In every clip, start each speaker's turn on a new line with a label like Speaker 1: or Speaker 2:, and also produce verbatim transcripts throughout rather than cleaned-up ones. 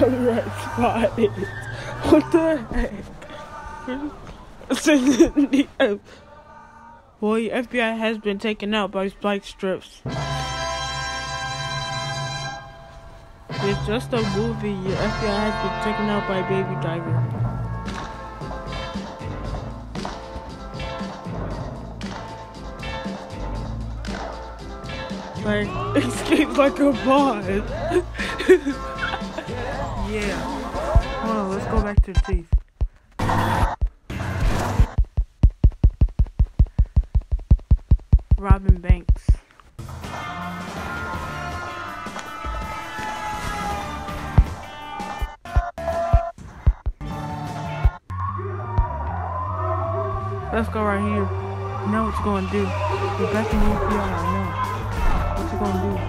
Speaker 1: the right spot is. What the heck? Boy, F B I has been taken out by spike strips. It's just a movie. Your F B I has been taken out by a baby driver. Like, escape like a boss. Yeah. Hold on, let's go back to the thief. Robbing banks. Let's go right here. You know what you're gonna do. You're back in the F B I, I know. What you gonna do?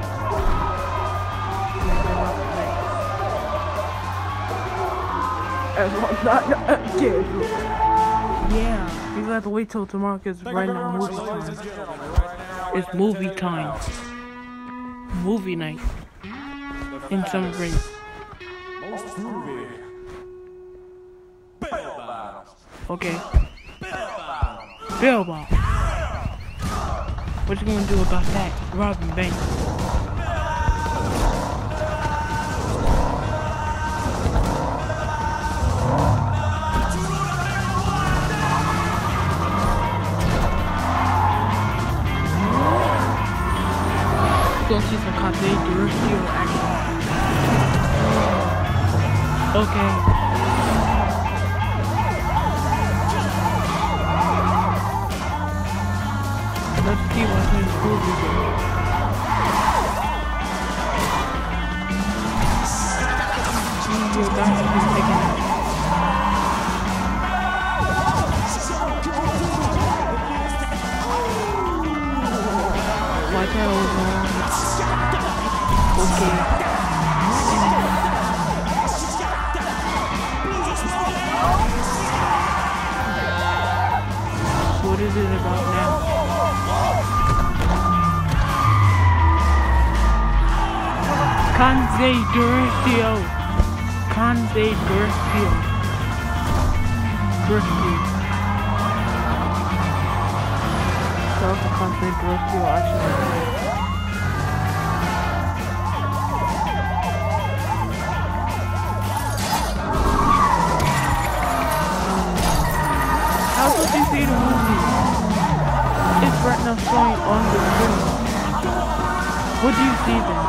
Speaker 1: As long as not again. Yeah, you gotta have to wait till tomorrow because right now movie time. It's movie time. Movie night. In some break. Okay. Bill Bob. What you gonna do about that? Robbing banks. We're gonna see some Conte Duracell action. Okay. Let's see what's in the movie. Your guys have been taken out. Watch out, man. Okay. What is it about now? Conte Duracell. Conte Duracell. Duracell. Self Conte Duracell actually. How did you see the movie? It's right now showing on the screen. What do you see then?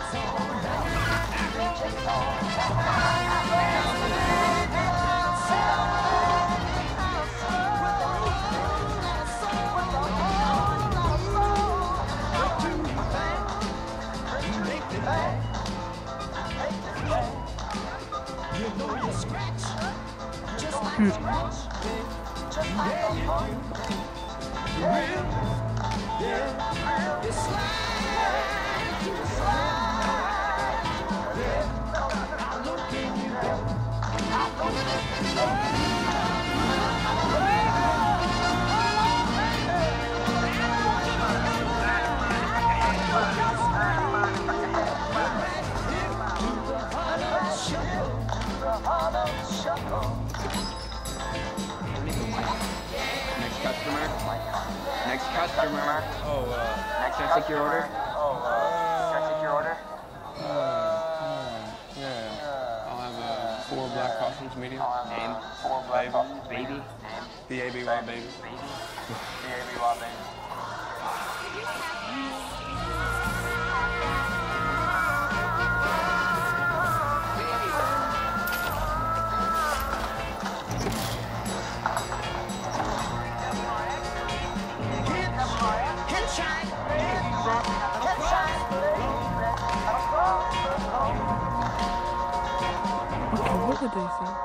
Speaker 2: Next customer. Next customer.
Speaker 3: Oh, uh...
Speaker 2: Next, can I take your order?
Speaker 3: Oh, uh...
Speaker 2: Can I take your order?
Speaker 3: Uh, uh, yeah. I'll have uh, four black costumes, medium.
Speaker 2: Name. Four black costumes.
Speaker 3: Baby.
Speaker 2: Name.
Speaker 3: B A B Y, baby.
Speaker 2: Baby. B A B Y, baby.
Speaker 1: Okay, what did they say?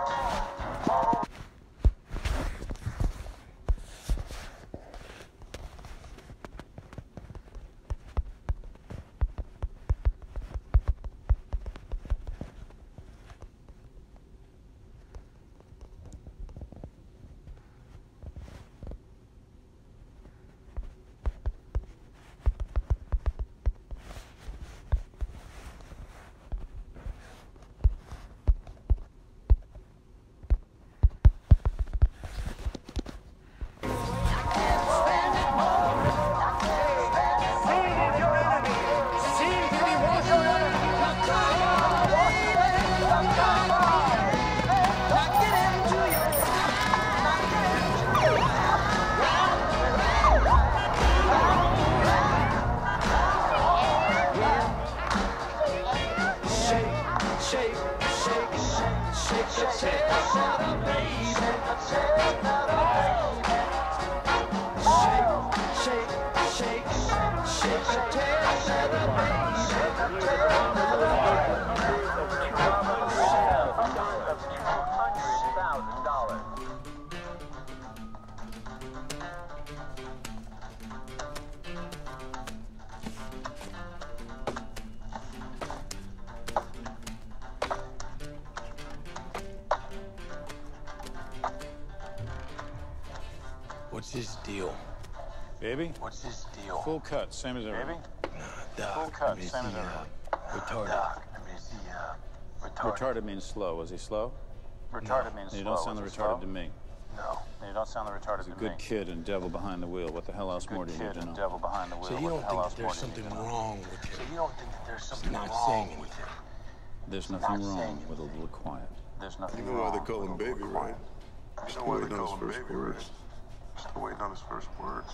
Speaker 4: What's his deal?
Speaker 5: Baby?
Speaker 4: What's his deal?
Speaker 5: Full cut, same as ever.
Speaker 4: Baby? Nah, Doc.
Speaker 5: Full cut,
Speaker 4: I mean,
Speaker 5: same
Speaker 4: is
Speaker 5: as
Speaker 4: he,
Speaker 5: ever.
Speaker 4: uh, retarded.
Speaker 2: Doc, I mean, is he, uh, retarded?
Speaker 5: Retarded means slow. Was he slow?
Speaker 2: Retarded means
Speaker 5: You
Speaker 2: slow.
Speaker 5: don't sound the
Speaker 2: Is he
Speaker 5: retarded
Speaker 2: slow?
Speaker 5: to me.
Speaker 2: No. You don't sound the retarded
Speaker 5: He's a
Speaker 2: to me.
Speaker 5: good kid and devil behind the wheel. What the hell else more do
Speaker 2: Good
Speaker 5: you need
Speaker 2: kid
Speaker 5: to
Speaker 2: and
Speaker 5: know?
Speaker 2: devil behind the wheel.
Speaker 4: So you
Speaker 2: What
Speaker 4: don't
Speaker 2: the hell
Speaker 4: think
Speaker 2: else
Speaker 4: that
Speaker 2: more
Speaker 4: there's
Speaker 2: do you need
Speaker 4: something
Speaker 2: to know?
Speaker 4: wrong with
Speaker 2: So
Speaker 4: him?
Speaker 2: you don't think that there's something
Speaker 4: not
Speaker 2: wrong
Speaker 4: saying
Speaker 2: with
Speaker 4: anything.
Speaker 2: him?
Speaker 5: There's
Speaker 2: Not
Speaker 5: nothing
Speaker 2: saying
Speaker 5: wrong with a little quiet.
Speaker 2: There's nothing
Speaker 6: You know
Speaker 2: wrong.
Speaker 6: why they call him baby, right?
Speaker 7: Still waiting on his first words. Still waiting on his first words.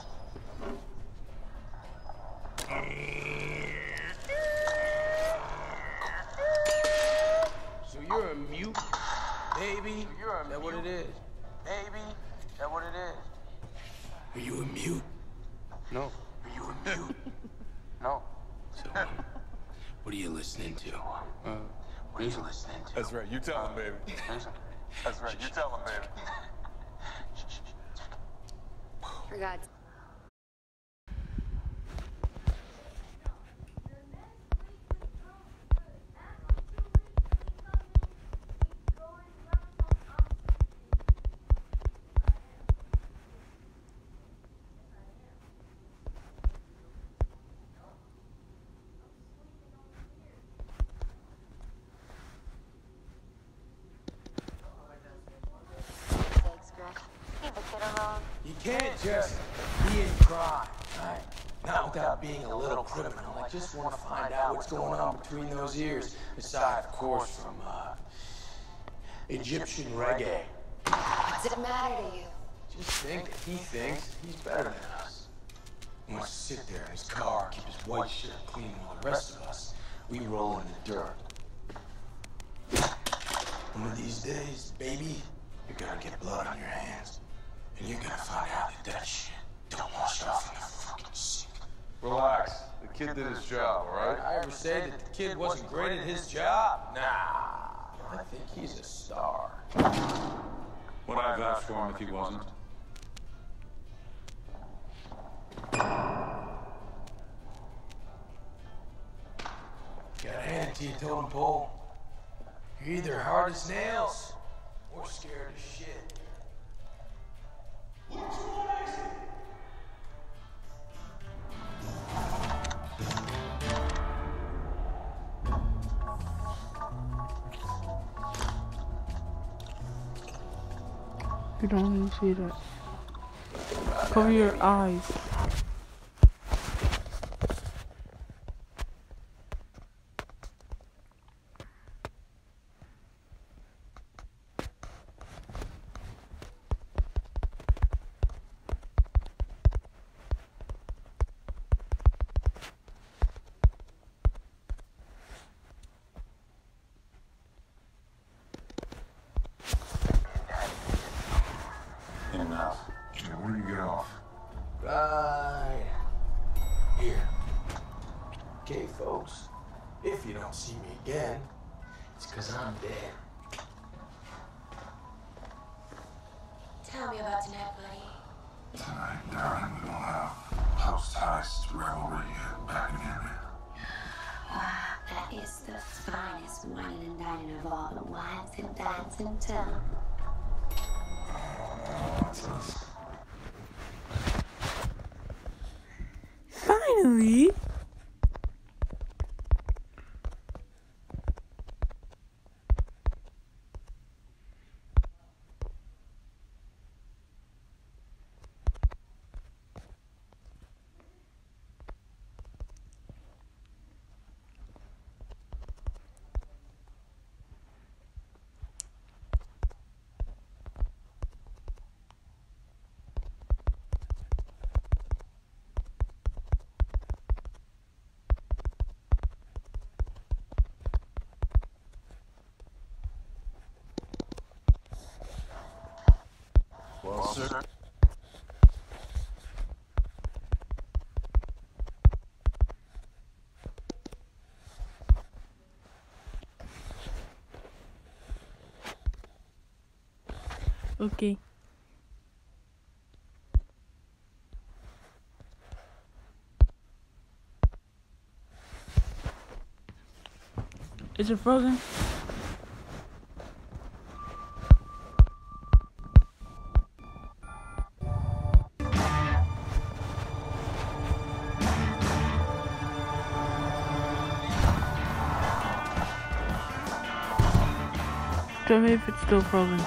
Speaker 4: So you're a mute, baby?
Speaker 2: You're a
Speaker 4: Is that what
Speaker 2: mute.
Speaker 4: it is?
Speaker 2: Baby, is that what it is?
Speaker 4: Are you a mute?
Speaker 2: No. Are you a mute? No.
Speaker 4: So, um, what are you listening to?
Speaker 2: Uh, what are you listening to?
Speaker 7: That's right. You tell him, baby.
Speaker 2: That's right. You tell him, baby.
Speaker 8: For God's
Speaker 4: You can't just be in crime, right? Not without being a little criminal. I just want to find out what's going on between those ears. Aside, of course, from, uh, Egyptian reggae.
Speaker 8: What's it matter to you?
Speaker 4: Just think that he thinks he's better than us. He wants to sit there in his car, keep his white shirt clean while the rest of us we roll in the dirt. One of these days, baby, you're gonna get blood on your hands. And you're gonna find out that that shit don't wash off in the fucking sink.
Speaker 2: Relax. The kid did his job, all right?
Speaker 4: I ever say that the kid wasn't great at his job? Nah. I think he's a star.
Speaker 5: Would I vouch for him if he wasn't?
Speaker 4: Gotta hand it to you, totem pole. You're either hard as nails or scared as shit.
Speaker 1: You don't even see that. Cover your eyes.
Speaker 5: Enough.
Speaker 7: Yeah, where do you get off?
Speaker 4: Right here. Okay, folks. If you don't see me again, it's because I'm dead.
Speaker 8: Tell me about tonight, buddy.
Speaker 7: Tonight, darling, we gonna have post-heist revelry back in here.
Speaker 8: Wow, that is the finest wine and dining of all the wines and dines in town.
Speaker 7: That's us.
Speaker 1: Finally!
Speaker 7: Well, sir.
Speaker 1: Okay. Is it frozen? Tell me if it's still frozen.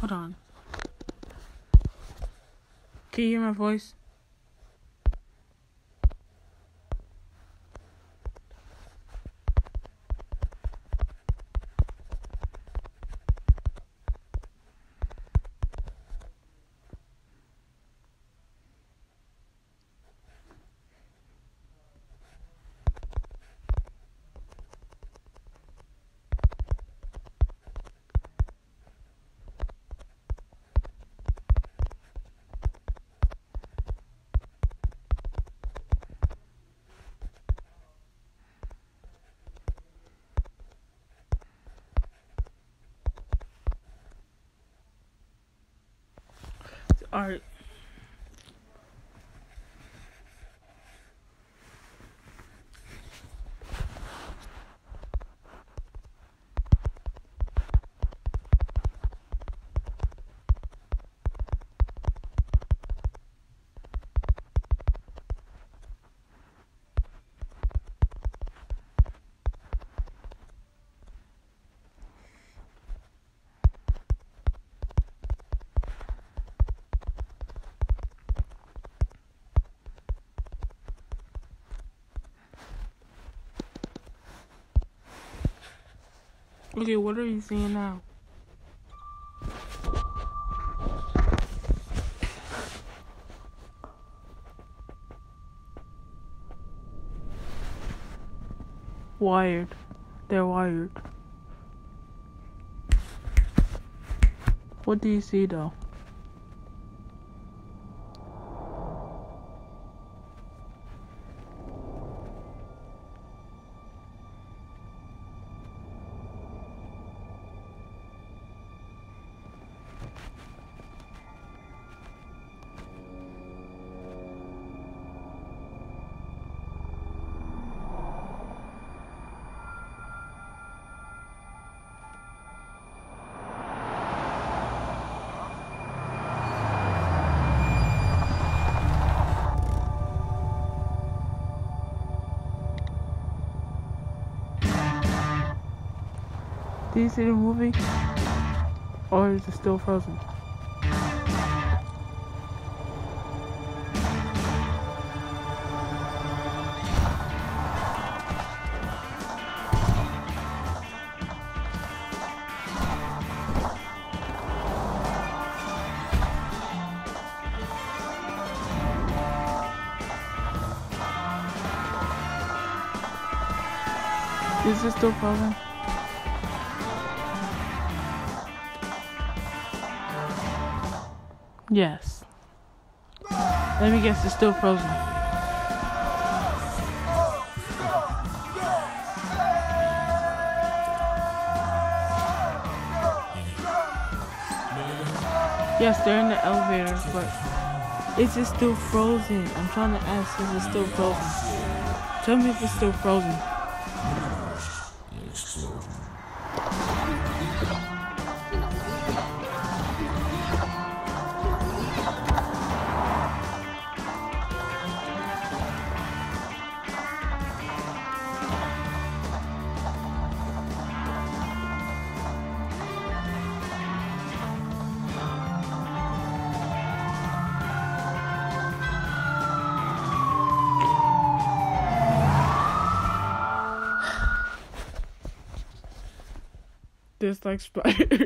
Speaker 1: Hold on. Can you hear my voice? Alright. Okay, what are you seeing now? Wired. They're wired. What do you see though? Do you see the movie? Or is it still frozen? Is it still frozen? Yes. Let me guess, it's still frozen. Yes, they're in the elevator, but is it still frozen? I'm trying to ask, is it still frozen? Tell me if it's still frozen. Just like Spider.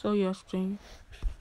Speaker 1: So yes, Jane.